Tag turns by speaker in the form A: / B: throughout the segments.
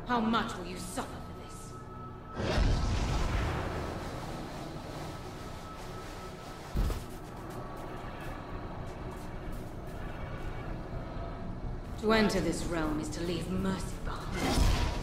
A: How much will you suffer for this? To enter this realm is to leave mercy behind.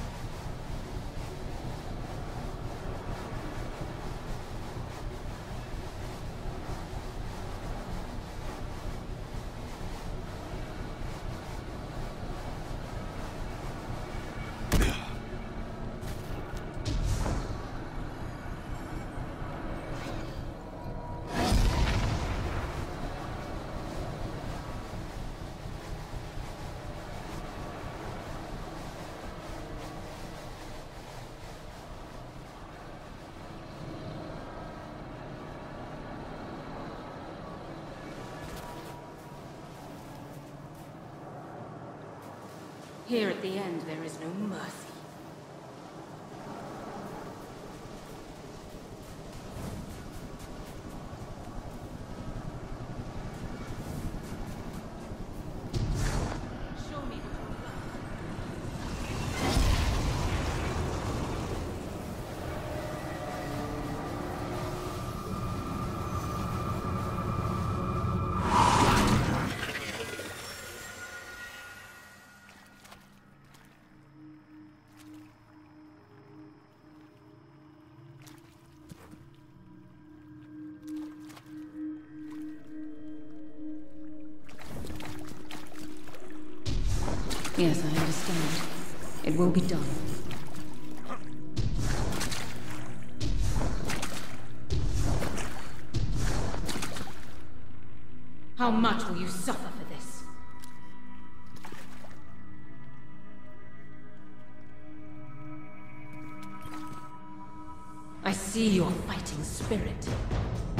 A: Here at the end, there is no mercy. Show me what you got. Yes, I understand. It will be done. How much will you suffer for this? I see your fighting spirit.